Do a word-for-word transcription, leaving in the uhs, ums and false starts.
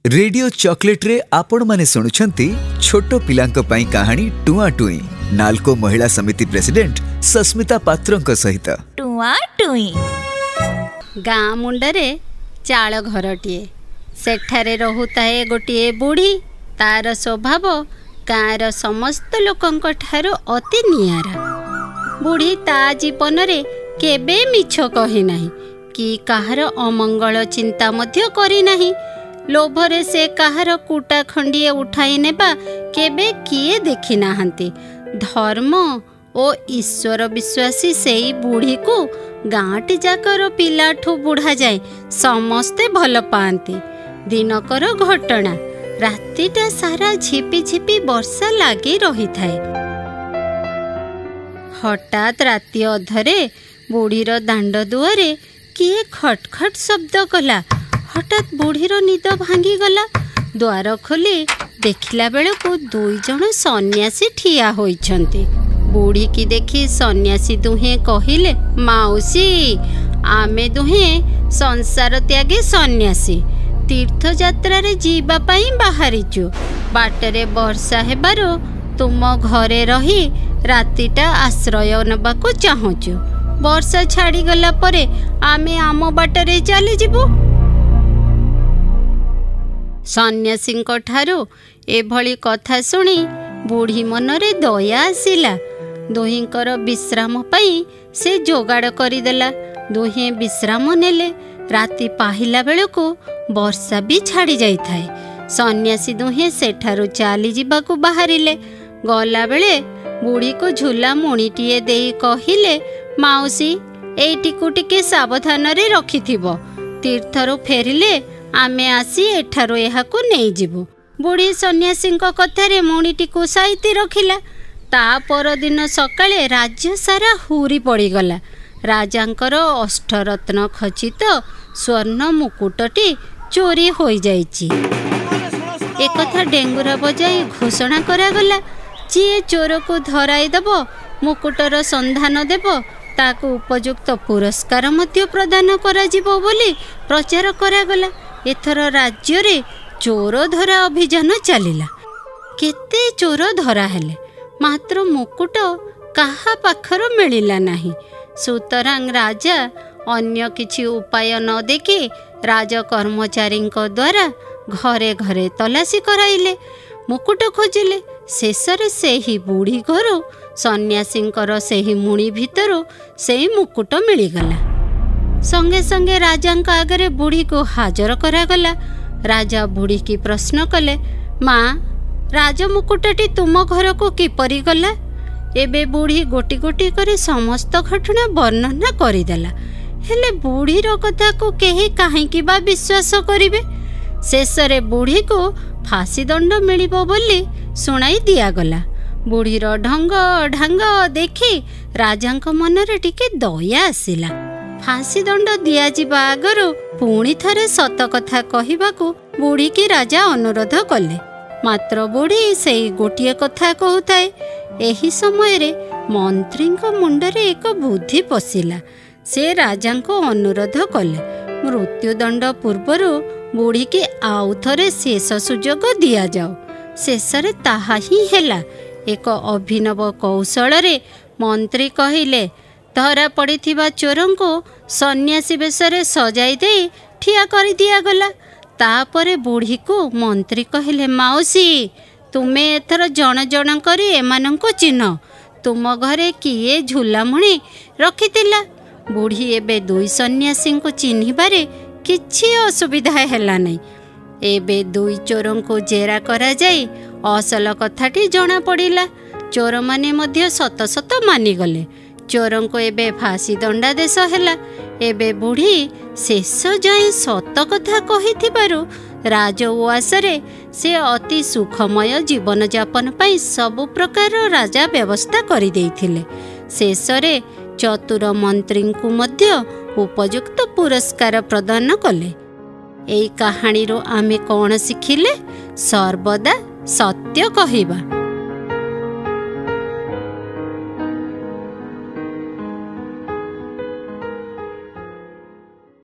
Radio chocolate रे आपण माने सुनुछंती छोटो पिलांक पई कहानी टुआ टुई नालको महिला समिति प्रेसिडेंट सस्मिता पात्रंक सहित टुआ टुई। गाँ मुंडरे चाल घरटीए सेठारे रहुताए गोटिए बुढ़ी। तार स्वभाव गाँर समस्त लोकंक ठारो अति नियारा। बुढ़ी ता जीवन रे केबे मिछ कही नाही कि काहार अमंगल चिंता मध्य करी नाही। लोभरे से काहार कुटा खंडिए उठाई नेबा केबे किए देखी नाहंती। धर्म ओ ईश्वर विश्वासी सेई बुढ़ी को गाँटी जाकर पिलाठू बुढ़ा जाए समस्ते भल पाती। दिनकर घटना रातिटा सारा झिपी झिपी वर्षा लगी रही थाए। हठात राति अधरे बुढ़ीर दांड दुआरे किए खटखट शब्द कला। हठात बुढ़ीर निद भांगी गला। द्वार खोली देखिला बेलକୁ दुई जण सन्यासी ठिया होइछन्ति। बुढ़ी की देखी सन्यासी दुहे कहिले, माउसी आमे दुहे संसार त्यागी सन्यासी तीर्थ यात्रा रे जीवा पाई बाहरिचु। बाटरे वर्षा हेबारो तुम घरे रही रातिटा आश्रय नबाकू चाहुचु। वर्षा छाड़ी गला परे आमे आम बाटरे चली जिबु। सन्यासींक ठारू एभली कथा शुणी बुढ़ी मनरे दया आसिला। दुहींकर विश्राम पाई से जोगाड़ करिदेला। दुहें विश्राम नेले। राति पाहिला बेलକୁ वर्षा भी छाड़ी जाई थाए। सन्यासी दुहें सेठारू चाली जिबाकू बाहरिले। गला बेले बुढ़ी को झूला मुणीटीए देई कहिले, माउसी एइटिकू टिके सावधान रे रखिथिबो। तीर्थरू फेरिले आमे आसी एठारू एहाकू नेई जिबु। बुढ़ी सन्यासींक कथारे मुणीटीकू साइती रखिला। ता परदिन सकाळे राज्य सारा हुरी पड़ीगला। राजांकर अष्टरत्न खचित स्वर्ण मुकुटटी चोरी हो जाइछि। एकथा डेंगुरा बजाई घोषणा करागला, जी चोर को धराई देब मुकुटर संधान देब ताकू उपयुक्त पुरस्कार मध्य प्रदान करा जिवो बोली प्रचार करागला। एथर राज्य रे चोर धरा अभियान चलिला। केते चोर धरा हेले मात्र मुकुट काहा पाखर मिलिला नाही। सुतरां राजा अन्य किछि उपाय न देखि राज कर्मचारींक द्वारा घरे घरे तलाशी कराइले। मुकुट खोजिले। शेषरे सेही बुढ़ी घरू सन्यासींकर सेही मुणी भितरू सेही मुकुट मिलिगला। संगे संगे राजांक आगरे बुढ़ी को हाजर करागला। राजा बुढ़ी की प्रश्न कले, माँ राज मुकुटटी तुम घर को किपरि गला? एबे बुढ़ी गोटी गोटी करे समस्त घटना वर्णना करिदेला। हेले बुढ़ीर कथा को केही काहेकि बा विश्वास करिवे? शेषरे बुढ़ी को फांसी दंड मिलिबो बोली सुनाई दियागला। बुढ़ीर ढंग ढांग देखी राजांक मनरे टिके दया आसिला। फांसी दंड दिया जिबा आगरू पुणी थरे सत कथा कहिबाकू बुढ़ी की राजा अनुरोध कले। मात्र बुढ़ी सेई गोटिए कथा कहूताए। एही समय रे मंत्रींक मुंडरे एक बुद्धि पशिला। से राजांको अनुरोध कले, मृत्युदंड पूर्वरु बुढ़ी की आउ थरे शेष सुजोग दिया जाओ। शेषरे ताहा ही हेला। एक अभिनव कौशल रे मंत्री कहिले, धरा पड़िथिबा चोरन को सन्यासी बेशरे सजाई दे ठिया कर दिया गला। तापरे बुढ़ी को मंत्री कहिले, माउसी तुमे एथर जण जण करी एमानंको चिन्ह। तुम घरे किए झूलामुणी रखितिला? बुढ़ी एबे दुई सन्यासी को चिन्हिबारे किछि असुविधा हेला नहीं। एबे दुई चोरन को जेरा करा जाई असल कथाटी जना पड़िला। चोर माने मध्य सत सत मानी गले। चोरन को एबे फांसी दंडादेश हेला। एबे बुढ़ी शेष जाए सत कथा कहिथिबारु राजउआसरे से अति सुखमय जीवन यापन पाई सबु प्रकार राजा व्यवस्था करि देइथिले। शेषरे चतुर मंत्री को मध्य उपयुक्त पुरस्कार प्रदान कले। एई कहानी रो आमे कौन शिखिले? सर्वदा सत्य कहिबा।